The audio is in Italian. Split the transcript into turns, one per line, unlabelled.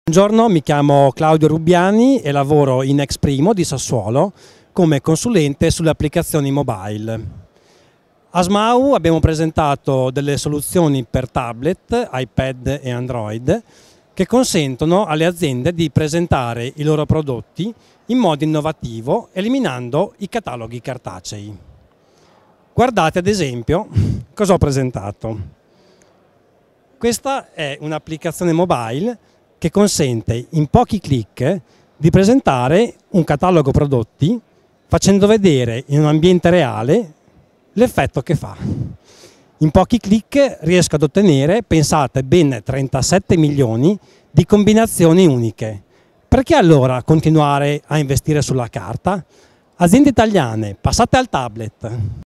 Buongiorno, mi chiamo Claudio Rubbiani e lavoro in Exprimo di Sassuolo come consulente sulle applicazioni mobile. A SMAU abbiamo presentato delle soluzioni per tablet, iPad e Android che consentono alle aziende di presentare i loro prodotti in modo innovativo, eliminando i cataloghi cartacei. Guardate ad esempio cosa ho presentato. Questa è un'applicazione mobile che consente in pochi clic di presentare un catalogo prodotti facendo vedere in un ambiente reale l'effetto che fa. In pochi clic riesco ad ottenere, pensate, ben 37 milioni di combinazioni uniche. Perché allora continuare a investire sulla carta? Aziende italiane, passate al tablet.